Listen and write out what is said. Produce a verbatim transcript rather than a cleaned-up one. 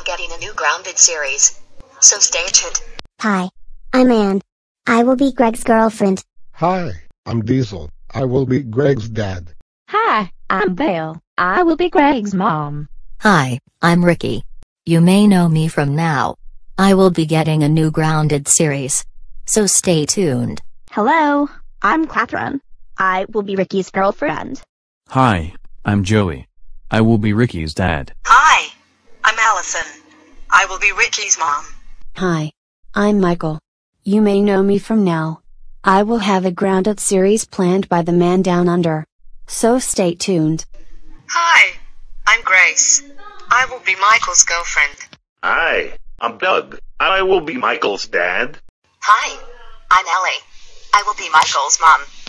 getting a new Grounded series. So stay tuned. Hi, I'm Ann. I will be Greg's girlfriend. Hi, I'm Diesel. I will be Greg's dad. Hi, I'm Belle. I will be Greg's mom. Hi, I'm Ricky. You may know me from now. I will be getting a new Grounded series. So stay tuned. Hello, I'm Catherine. I will be Ricky's girlfriend. Hi, I'm Joey. I will be Ricky's dad. Hi, I'm Allison. I will be Ricky's mom. Hi, I'm Michael. You may know me from now. I will have a Grounded series planned by the man down under. So stay tuned. Hi, I'm Grace. I will be Michael's girlfriend. Hi, I'm Doug. I will be Michael's dad. Hi, I'm Ellie. I will be Michael's mom.